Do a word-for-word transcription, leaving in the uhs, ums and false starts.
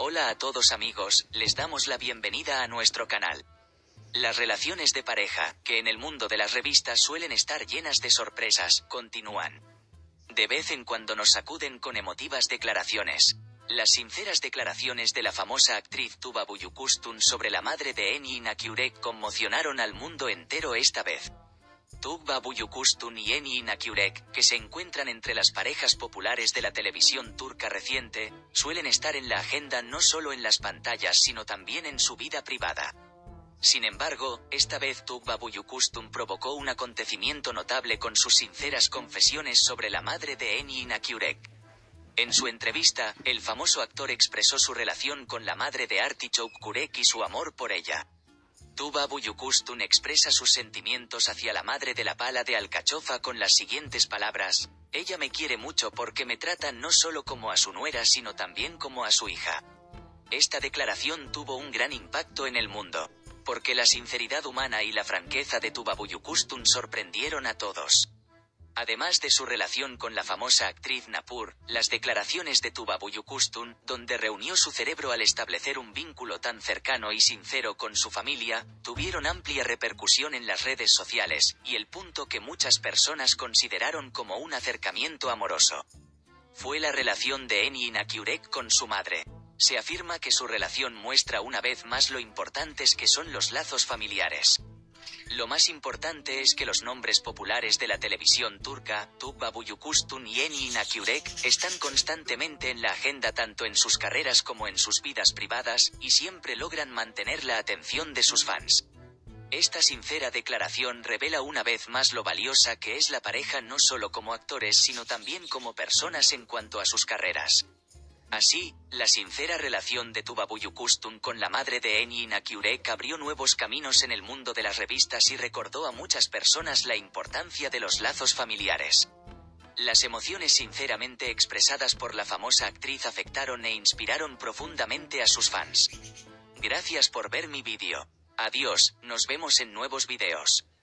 Hola a todos amigos, les damos la bienvenida a nuestro canal. Las relaciones de pareja, que en el mundo de las revistas suelen estar llenas de sorpresas, continúan. De vez en cuando nos sacuden con emotivas declaraciones. Las sinceras declaraciones de la famosa actriz Tuba Büyüküstün sobre la madre de Engin Akyürek conmocionaron al mundo entero esta vez. Tuba Büyüküstün y Engin Akyürek, que se encuentran entre las parejas populares de la televisión turca reciente, suelen estar en la agenda no solo en las pantallas sino también en su vida privada. Sin embargo, esta vez Tuba Büyüküstün provocó un acontecimiento notable con sus sinceras confesiones sobre la madre de Engin Akyürek. En su entrevista, el famoso actor expresó su relación con la madre de Artichoke Kürek y su amor por ella. Tuba Büyüküstün expresa sus sentimientos hacia la madre de la pala de alcachofa con las siguientes palabras: "Ella me quiere mucho porque me trata no solo como a su nuera sino también como a su hija". Esta declaración tuvo un gran impacto en el mundo, porque la sinceridad humana y la franqueza de Tuba Büyüküstün sorprendieron a todos. Además de su relación con la famosa actriz Napur, las declaraciones de Tuba Büyüküstün, donde reunió su cerebro al establecer un vínculo tan cercano y sincero con su familia, tuvieron amplia repercusión en las redes sociales, y el punto que muchas personas consideraron como un acercamiento amoroso fue la relación de Engin Akyürek con su madre. Se afirma que su relación muestra una vez más lo importantes que son los lazos familiares. Lo más importante es que los nombres populares de la televisión turca, Tuba Büyüküstün y Engin Akyürek, están constantemente en la agenda tanto en sus carreras como en sus vidas privadas, y siempre logran mantener la atención de sus fans. Esta sincera declaración revela una vez más lo valiosa que es la pareja no solo como actores sino también como personas en cuanto a sus carreras. Así, la sincera relación de Tuba Büyüküstün con la madre de Engin Akyürek abrió nuevos caminos en el mundo de las revistas y recordó a muchas personas la importancia de los lazos familiares. Las emociones sinceramente expresadas por la famosa actriz afectaron e inspiraron profundamente a sus fans. Gracias por ver mi vídeo. Adiós, nos vemos en nuevos videos.